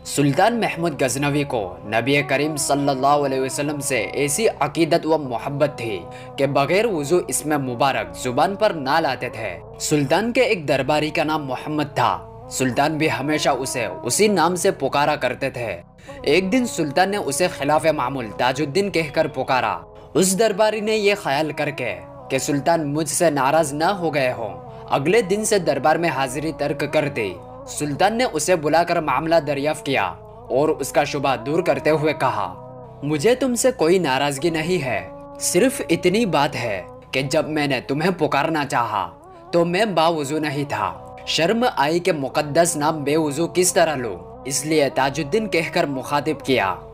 सुल्तान महमूद गजनवी को नबी करीम सल्लल्लाहु अलैहि वसल्लम से ऐसी अकीदत व मोहब्बत थी कि बगैर वुजू इसमें मुबारक जुबान पर ना लाते थे। सुल्तान के एक दरबारी का नाम मोहम्मद था। सुल्तान भी हमेशा उसे उसी नाम से पुकारा करते थे। एक दिन सुल्तान ने उसे खिलाफे मामूल ताजुद्दीन कहकर पुकारा। उस दरबारी ने यह ख्याल करके कि सुल्तान मुझसे नाराज न हो गए हो, अगले दिन से दरबार में हाजिरी तर्क कर दी। सुल्तान ने उसे बुलाकर मामला दरियाफ्त किया और उसका शुबा दूर करते हुए कहा, मुझे तुमसे कोई नाराजगी नहीं है, सिर्फ इतनी बात है कि जब मैंने तुम्हें पुकारना चाहा तो मैं बावुजू नहीं था। शर्म आई कि मुकद्दस नाम बेवुजू किस तरह लूं, इसलिए ताजुद्दीन कहकर मुखातिब किया।